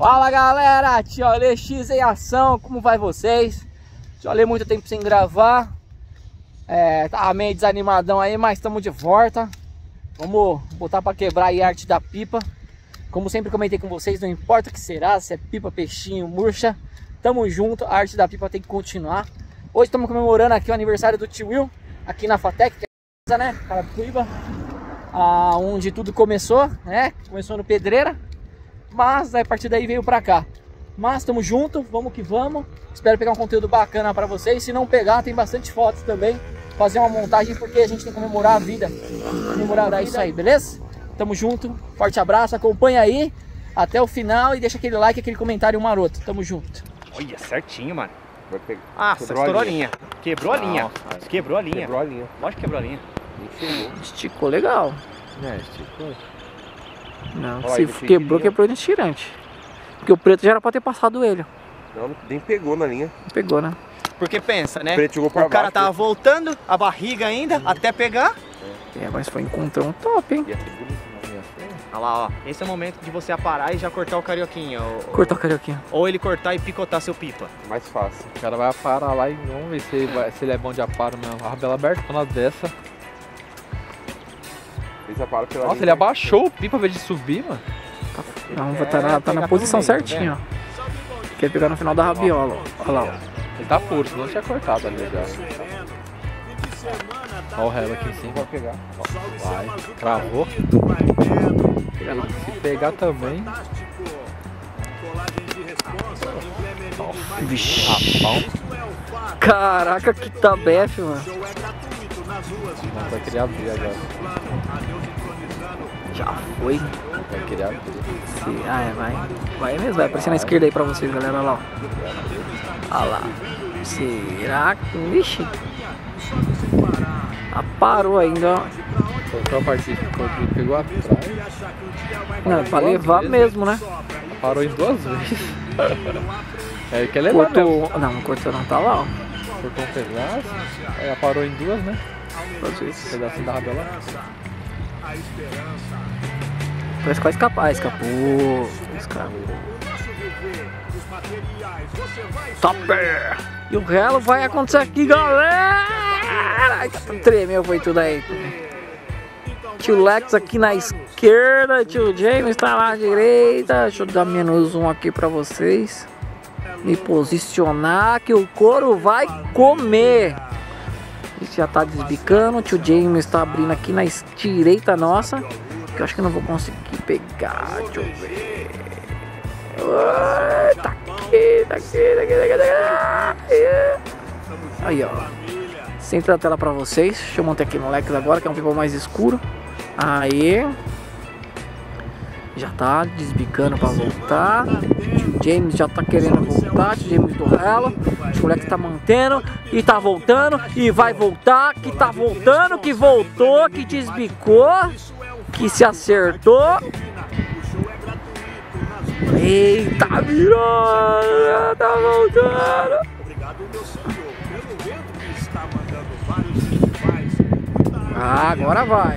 Fala galera, Tio Ale X em ação, como vai vocês? Tio Ale muito tempo sem gravar, tava meio desanimadão aí, mas estamos de volta. Vamos botar para quebrar aí a arte da pipa. Como sempre comentei com vocês, não importa o que será, se é pipa, peixinho, murcha, tamo junto, a arte da pipa tem que continuar. Hoje estamos comemorando aqui o aniversário do tio Will, aqui na Fatec, que é né, Carapicuíba, onde tudo começou, né? Começou no Pedreira. Mas a partir daí veio pra cá. Mas estamos juntos, vamos que vamos. Espero pegar um conteúdo bacana pra vocês. Se não pegar, tem bastante fotos também. Fazer uma montagem, porque a gente tem que comemorar a vida. Comemorar isso aí, beleza? Tamo junto, forte abraço, acompanha aí até o final e deixa aquele like, aquele comentário maroto. Tamo junto. Olha, certinho, mano. Ah, Estourou a linha. Quebrou a linha. Quebrou a linha. Quebrou a linha. Lógico que quebrou a linha. Esticou legal. Esticou. Não, se quebrou, quebrou no estirante. Porque o preto já era pra ter passado ele. Não, nem pegou na linha. Não pegou, né? Porque pensa, né? O preto jogou pra o cara baixo, tava voltando, a barriga ainda, até pegar. Mas foi encontrão top, hein? Olha lá, ó. Esse é o momento de você aparar e já cortar o carioquinha. Cortar o carioquinha. Ou ele cortar e picotar seu pipa. Mais fácil. O cara vai aparar lá e vamos ver se ele é bom de aparo mesmo. A rabela aberta, quando dessa. Nossa, ele abaixou o pipa ao invés de subir, mano. Não, tá na posição certinha, ó. Quer pegar no final da rabiola, ó. Olha lá, ó. Ele tá puro, senão tinha cortado ali já. Olha o relo aqui em cima. Vai pegar. Vai, travou. Se pegar também. Vixe. Caraca, que tabefe, mano. Não vai querer abrir agora. Já foi. Vai querer abrir. Vai mesmo, vai aparecer na esquerda aí pra vocês, galera. Olha lá, ó. Olha lá. Será que... Vixe. Parou ainda, ó. Foi a partida que pegou atrás. Não, pra levar mesmo, né? Parou em 2 vezes. É, quer levar cortou... mesmo. Não cortou não, tá lá, ó. Cortou um pedaço. Aí parou em 2, né? 2 vezes. Pedacinho da rabela. Parece que vai escapar. Escapou. Topper! E o relo vai acontecer aqui, galera! Ai, tremeu, foi tudo aí. Tio Lex aqui na esquerda, tio James tá na direita. Deixa eu dar menos um aqui pra vocês. Me posicionar que o couro vai comer. Esse já tá desbicando. O tio James tá abrindo aqui na direita nossa. Que eu acho que eu não vou conseguir pegar. Deixa eu ver. Tá aqui. Aí, ó. Centro da tela pra vocês. Deixa eu montar aqui no Lex agora, que é um pipa mais escuro. Aí. Já tá desbicando pra voltar. O James já tá querendo voltar. O James do relo. O Lex tá mantendo. E tá voltando. E vai voltar. Que tá voltando. Que voltou. Que desbicou. Que se acertou. Eita, virou. Tá voltando. Agora vai.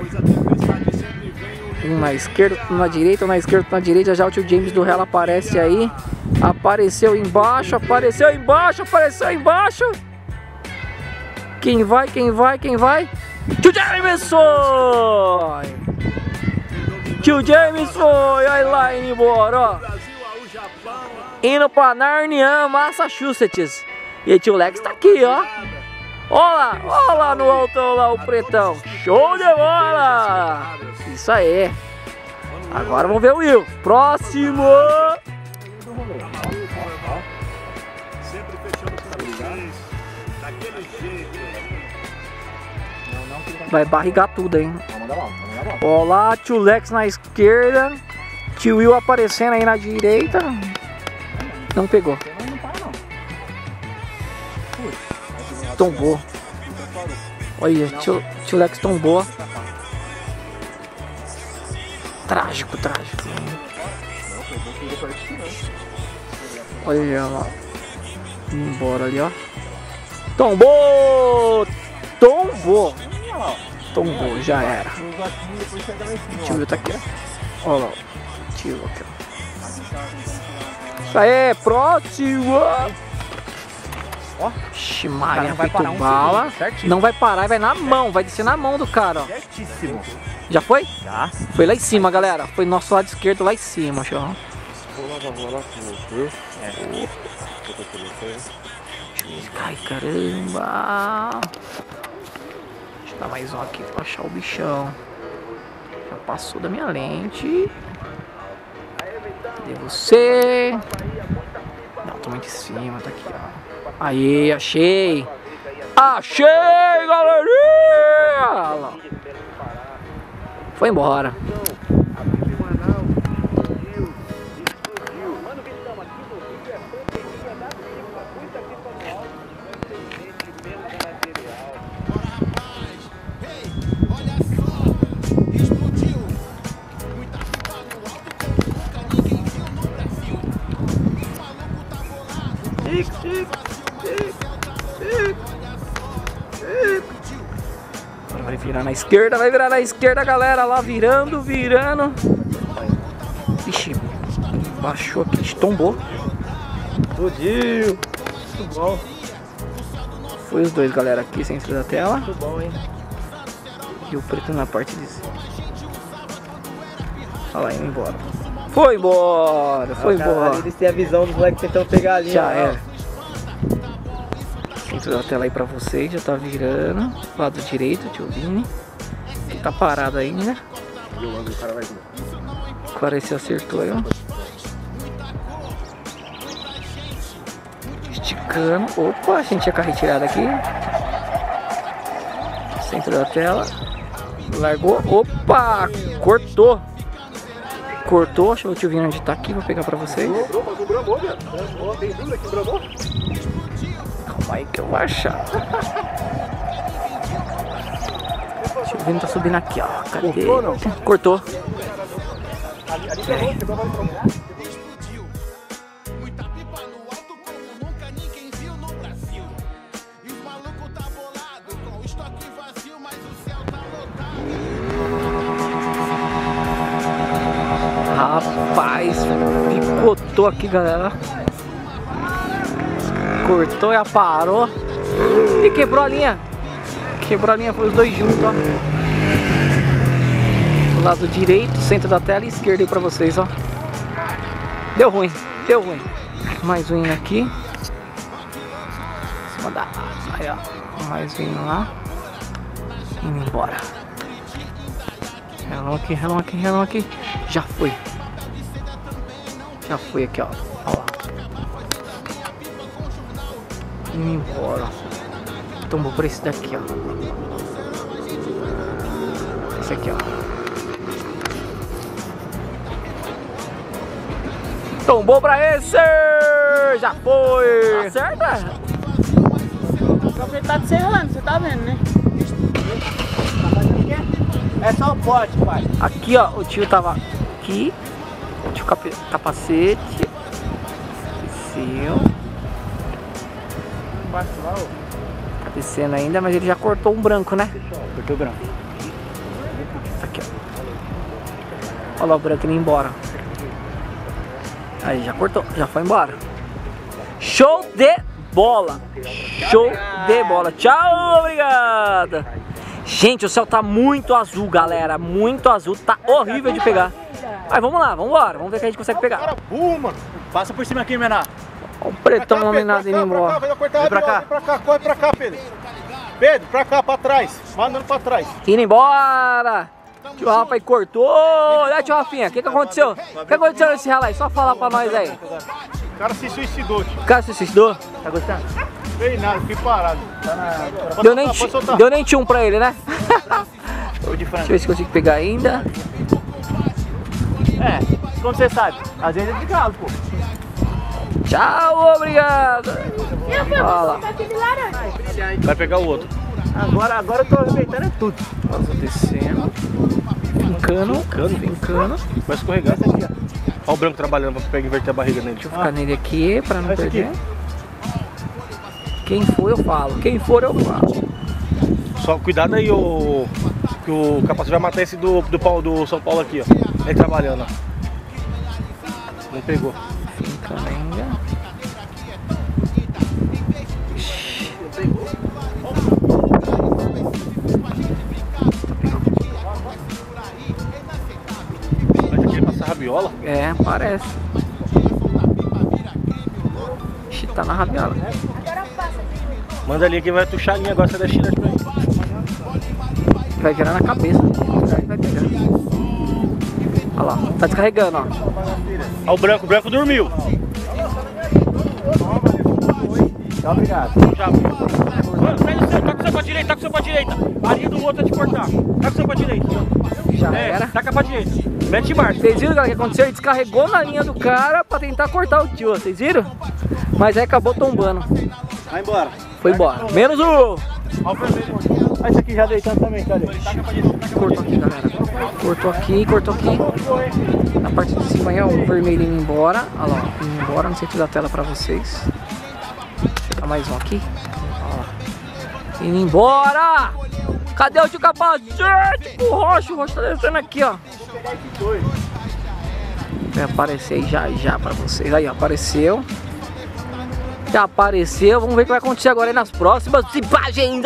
Um na esquerda, um na direita, um na esquerda, um na direita. Já o tio James do relo aparece aí. Apareceu embaixo, apareceu embaixo, apareceu embaixo. Quem vai, quem vai, quem vai? Tio James foi! Tio James foi! Olha lá, indo embora, ó. Indo pra Narnia, Massachusetts. E o tio Lex tá aqui, ó. Olha lá no alto, olha lá o pretão. Show de bola! Isso aí. Agora vamos ver o Will. Próximo! Vai barrigar tudo, hein? Olha lá, tio Lex na esquerda. Tio Will aparecendo aí na direita. Não pegou. Tombou. Olha, tio Lex tombou. Trágico. Olha lá. Embora ali, ó. Tombou! Tombou, já era. O tio tá aqui, ó. Olha lá. Tio aqui, ó. Isso aí, próximo! Ó. Ixi, Maria, não vai parar um bala. segundo, certinho. Não vai parar e vai na mão, vai descer na mão do cara, ó. Certíssimo. Já foi? Já. Foi lá em cima, galera. Foi nosso lado esquerdo lá em cima, show. Vou lá, viu? Ai, caramba. Deixa eu dar mais um aqui pra achar o bichão. Já passou da minha lente. Cadê você? Não, tô muito em cima, tá aqui, ó. Aí, achei. Achei, galerinha! Olha lá. Foi embora. Vai virar na esquerda, vai virar na esquerda, galera. Lá virando, virando. Ixi, baixou aqui, tombou. Explodiu. Muito bom. Foi os dois, galera, aqui centro da tela. Muito bom, hein? E o preto na parte de cima. Olha lá, indo embora. Foi embora, foi embora. Eles têm a visão dos moleques tentando pegar ali. Já ó. é. Centro da tela aí pra vocês, já tá virando. Lado direito, tio Vini. Que tá parado ainda. E o ângulo o cara vai vir. O cara se acertou aí, ó. Esticando. Opa, a gente tinha carro retirado aqui. Centro da tela. Largou. Opa! Cortou. Cortou. Deixa eu ver o tio Vini onde tá aqui. Vou pegar pra vocês. Calma aí que eu vou achar. O tio Vini tá subindo aqui, ó. Cadê? Cortou, não? Cortou. Rapaz, picotou aqui, galera. Cortou e aparou. E quebrou a linha. Quebrou a linha, foi os dois juntos, ó. Do lado direito, centro da tela e esquerda aí pra vocês, ó. Deu ruim, deu ruim. Mais um indo aqui. Em cima da... Aí, ó. Mais um indo lá. Indo embora. Relão aqui, relão aqui, relão aqui. Já foi. Já foi aqui, ó. Olha lá. Indo embora. Tombou por esse daqui, ó. Esse aqui, ó. Tombou pra esse! Já foi! Acerta? O capeta tá te serrando, você tá vendo, né? É só o pote, pai. Aqui, ó, o tio tava aqui. O tio capacete. Desceu. Embaixo lá, ó. Tá descendo ainda, mas ele já cortou um branco, né? Cortou o branco. Aqui, ó. Olha lá o branco indo embora. Aí, já cortou, já foi embora. Show de bola! Show de bola! Tchau, obrigado! Gente, o céu tá muito azul, galera. Muito azul, tá horrível de pegar. Mas vamos lá, vamos embora. Vamos ver se a gente consegue pegar. Mano. Passa por cima aqui, menor. Olha o pretão nominado indo embora. Vem pra cá. Vem pra cá, corre pra cá, Pedro. Pedro, pra cá, pra trás. Vai andando pra trás. Indo embora! Tio Rafa aí cortou. Olha, tio Rafinha, o que aconteceu? O que aconteceu nesse rala aí? Só fala pra nós aí. O cara se suicidou, tio. O cara se suicidou? Tá gostando? Fez nada, fiquei parado. Deu nem tchum pra ele, né? Tô de Deixa frango. eu ver se consigo pegar ainda. É, como você sabe, às vezes é de galo, pô. Tchau, obrigado. Olha lá. Vai pegar o outro. Agora eu tô arrebentando tudo. Vamos descendo. Fincando. Vai escorregar. Olha o branco trabalhando pra pegar inverter a barriga nele. Deixa eu ficar nele aqui pra não Esse aqui. perder. Quem for eu falo. Quem for eu falo. Só cuidado aí, que o capacete vai matar esse do São Paulo aqui, ó. Ele trabalhando, ó. Não pegou. Calenga. Mas aqui passa rabiola? É, parece. Ixi, tá na rabiola. Manda ali que vai tuchar a linha agora, você dá chilete pra mim. Vai virar na cabeça. Vai pegar. Olha lá, tá descarregando, ó. Ó, o branco dormiu. Tá, obrigado. Já. Mano, sai do seu, tá com o seu pra direita, tá com o seu pra direita. A linha do outro é te cortar. Tá com o seu pra direita. Já era. Taca pra direita. Mete marcha. Vocês viram, galera, o que aconteceu? Ele descarregou na linha do cara pra tentar cortar o tio, vocês viram? Mas aí acabou tombando. Vai embora. Foi embora. Menos o... Ó o vermelho. Olha esse aqui já deitando também, cadê? Cortou aqui, galera. Cortou aqui. Na parte de cima aí, ó, o vermelho indo embora. Olha lá, ó, indo embora no centro da tela pra vocês. Fica mais um aqui. Olha lá. Indo embora! Cadê o tio capacete? O roxo tá descendo aqui, ó. Vai aparecer aí já pra vocês. Aí, ó, apareceu. Já apareceu. Vamos ver o que vai acontecer agora aí nas próximas imagens.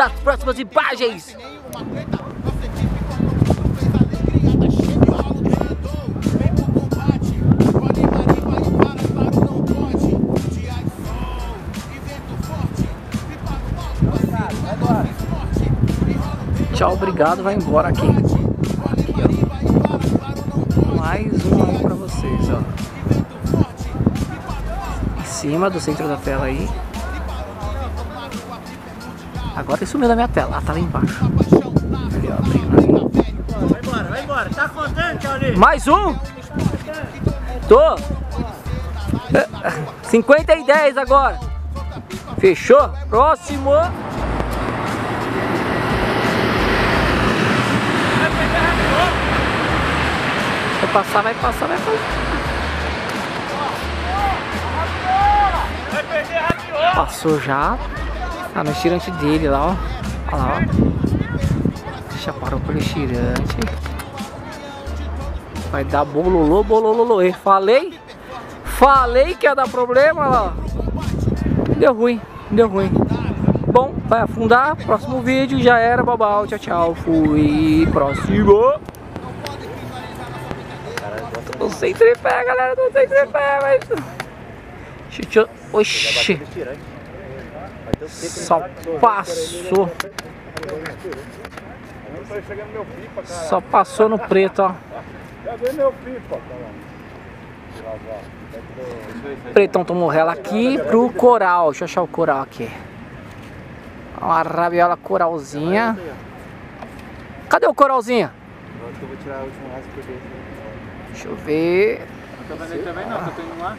Tchau, obrigado, vai embora aqui. Mais um aí pra vocês, ó. Em cima do centro da tela aí. Agora ele sumiu da minha tela. Ah, tá lá embaixo. Ali, ó, abrindo aí. Vai embora. Tá contando, Tchau? Mais um? Tô. 50 e 10 agora. Fechou? Próximo. Vai passar. Vai perder rabiola. Passou já. Tá no estirante dele lá, ó. Olha lá, ó. Já parou pelo estirante. Vai dar bololô. Falei que ia dar problema, olha lá. Deu ruim. Bom, vai afundar. Próximo vídeo já era, babau. Tchau. Fui. Próximo. Não sei tripé, galera. Mas... Oxi. Só passou. Só passou no preto, ó. Cadê meu pipa? Pretão tomou rela aqui pro coral. Deixa eu achar o coral aqui. Uma rabiola coralzinha. Cadê o coralzinho? Eu vou tirar a última raça por dentro. Deixa eu ver. Não tô vendo também não, tô indo lá.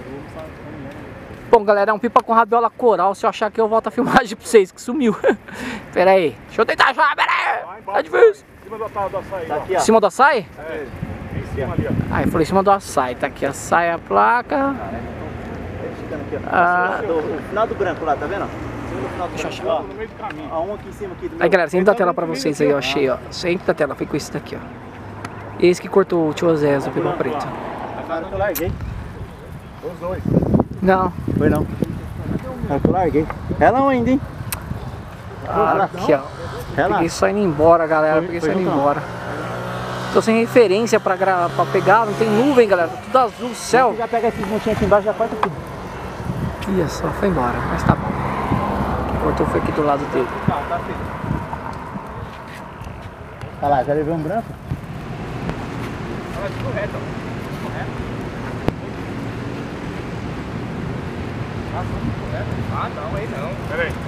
Bom, galera, é um pipa com rabiola coral. Se eu achar que eu volto a filmagem pra vocês, que sumiu. Pera aí. Deixa eu tentar achar, pera aí. Tá difícil. Em cima do açaí, Tá ó. aqui, Em ó. cima do açaí? É, em cima ali, ó. Ah, eu falei em cima do açaí. Tá aqui a açaí, a placa. Ficando aqui, ó. Ah. O final do branco lá, tá vendo? Deixa eu achar. Ó, No meio do caminho. ó, um aqui em cima aqui do Aí, meu. galera, sempre da tela pra vocês aí, ó. Achei, ó. Sempre da tela. Foi com esse daqui, ó. Esse que cortou o tio Zé, o pipa preto. Eu larguei. Os dois. Não. Foi não. Eu larguei. Ela ainda, hein? Ah, aqui, ó. Ela. Peguei só indo embora, galera. Peguei só indo embora. Tô sem referência pra pegar. Não tem nuvem, galera. Tá tudo azul, céu. Já pega esses montinhos aqui embaixo, já corta tudo. Olha só, foi embora. Mas tá bom. O que cortou foi aqui do lado dele. Olha lá, já levei um branco. Olha, tudo reto, ó. Ah, não, aí não. Pera aí.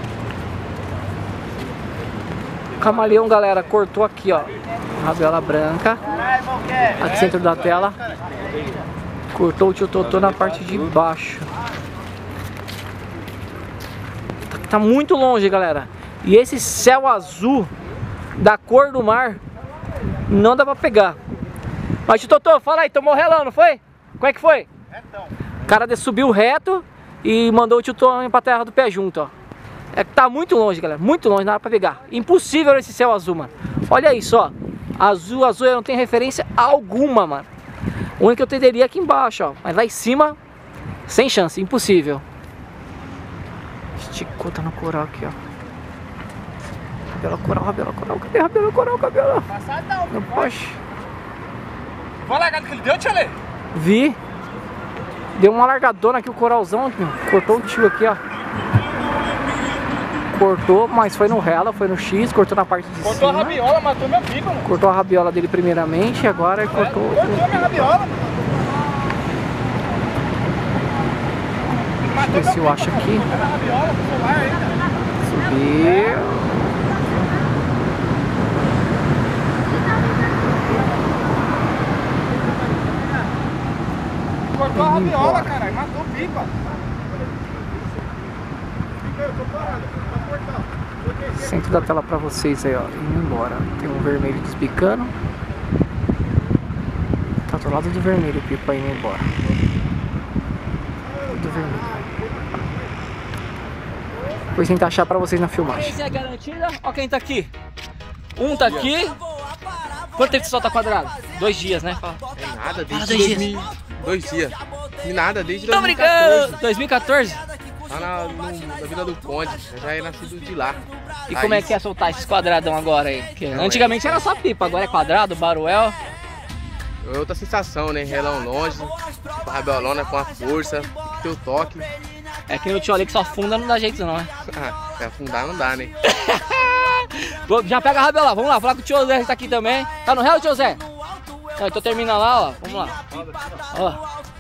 Camaleão, galera, cortou aqui, ó. Rabiola branca. Aqui dentro da tela. Cortou o tio Totô na parte de baixo. Tá muito longe, galera. E esse céu azul da cor do mar não dá pra pegar. Mas tio Totô, fala aí, tomou relão, não foi? Como é que foi? Retão. O cara subiu reto e mandou o tio Totô ir pra terra do pé junto, ó. É que tá muito longe, galera, muito longe, não dá pra pegar. Impossível esse céu azul, mano. Olha isso, ó. Azul, eu não tenho referência alguma, mano. O único que eu teria aqui embaixo, ó. Mas lá em cima, Sem chance, impossível. Esticou, tá no coral aqui, ó. Rabiola coral, rabiola coral. Cadê rabiola coral, cabelo? Passadão. Não pode. Vai largado que ele deu, Tia Lê? Vi. Deu uma largadona aqui o coralzão, meu. Cortou o tio aqui, ó. Cortou, mas foi no rela, foi no X, cortou na parte de Cortou cima. a rabiola, matou minha pipa, mano. Cortou a rabiola dele primeiramente e agora ele cortou... Cortou minha rabiola, mano. Deixa eu ver se eu acho aqui. Era a rabiola do celular ainda. Subiu. Cortou a rabiola, caralho. Matou pipa. Centro da tela pra vocês aí, ó. Indo embora. Tem um vermelho despicando. Tá do lado do vermelho o pipa indo embora. Do vermelho. Depois tentar achar pra vocês na filmagem. Esse é garantida. Ó quem tá aqui. Um tá aqui. Quanto tempo você solta quadrado? 2 dias, né? Fala. É nada, desde 2 dias. 2 dias. E nada, desde Tô 2014. brincando! 2014? Lá na Vila do Conde. Eu já é nascido de lá. E como é que é soltar esses quadradão agora aí? Porque antigamente era só pipa, agora é quadrado, baruel. É outra sensação, né? Relão longe, tipo rabiolona com a força, tem que ter o toque. É que no tio ali que só afunda não dá jeito não, né? Ah, se afundar não dá, né? Já pega a rabiola, vamos lá, falar com o tio Zé que tá aqui também. Tá no réu, tio Zé? Não, então termina lá, ó. Vamos lá. Ó.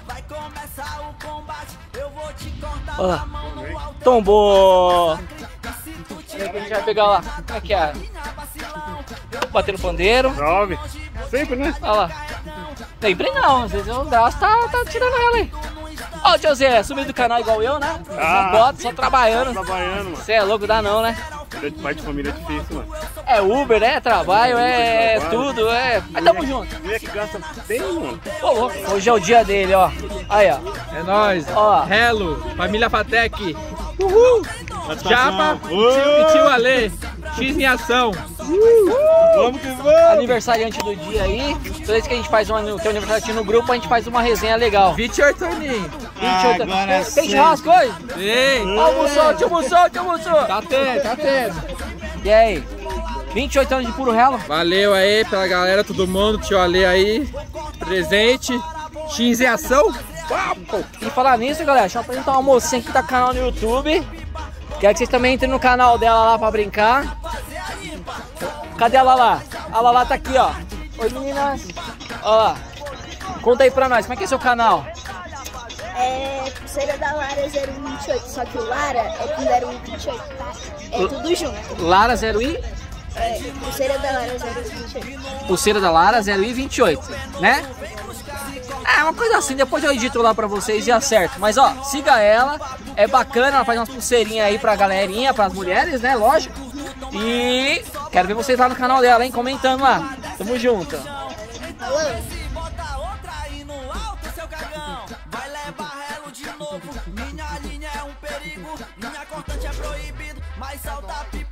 Ó. Tombou. A gente vai pegar lá. Como é que é? Bater no pandeiro. 9. Sempre, né? Olha lá. Sempre não, às vezes o braço tá tirando ela aí. Ó o tio Zé, sumiu do canal igual eu, né? Só bota, só trabalhando. Trabalhando, mano. Você é louco, dá não, né? Pai de família é difícil, mano. É Uber, é trabalho, é tudo, é. Mas tamo junto. Mulher que gasta bem, mano. Ô, louco. Hoje é o dia dele, ó. Aí, ó. É nóis. Ó. Hello, família Patec. Uhul. Japa e tio Ale. X em ação. Vamos que vamos! Aniversariante do dia aí. Toda vez que a gente faz tem um aniversário no grupo, a gente faz uma resenha legal. 28 aninhos. 28 agora Tem churrasco hoje? Sim. Almoçou, tio almoçou. Tá tendo. E aí? 28 anos de puro relo. Valeu aí pela galera, todo mundo, tio Ale aí, presente. X em ação. E falar nisso, galera, deixa eu apresentar uma mocinha que tá no canal no YouTube. Quero que vocês também entrem no canal dela lá pra brincar. Cadê a Lala? A Lala tá aqui, ó. Oi, meninas. Ó lá. Conta aí pra nós, como é que é seu canal? É Pulseira da Lara 028, só que o Lara é com 028, tá? É tudo junto. Lara 0i? É, Pulseira da Lara 028. Pulseira da Lara 0i28, né? É uma coisa assim, depois eu edito lá pra vocês e acerto. Mas ó, siga ela, é bacana, ela faz umas pulseirinhas aí pra galerinha, pras mulheres, né, lógico. E quero ver vocês lá no canal dela, hein, comentando lá. Tamo junto. Minha linha é um perigo, minha cortante é proibido, mas salta pipa.